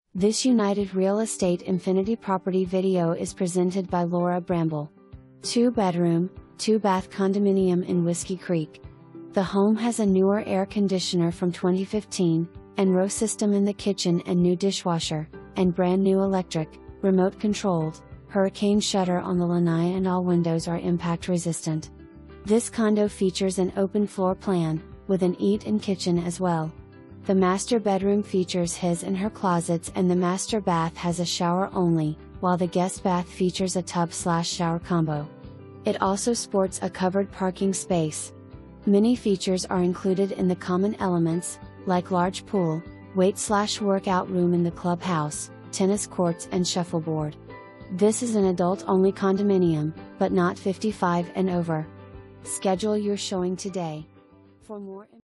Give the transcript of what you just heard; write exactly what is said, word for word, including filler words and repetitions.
This United Real Estate Infinity property video is presented by Laura Bramble. Two bedroom, two bath condominium in Whiskey Creek. The home has a newer air conditioner from twenty fifteen, and row system in the kitchen and new dishwasher, and brand new electric, remote controlled, hurricane shutter on the lanai, and all windows are impact resistant. This condo features an open floor plan, with an eat-in kitchen as well. The master bedroom features his and her closets, and the master bath has a shower only, while the guest bath features a tub slash shower combo. It also sports a covered parking space. Many features are included in the common elements, like large pool, weight slash workout room in the clubhouse, tennis courts and shuffleboard. This is an adult-only condominium, but not fifty-five and over. Schedule your showing today. For more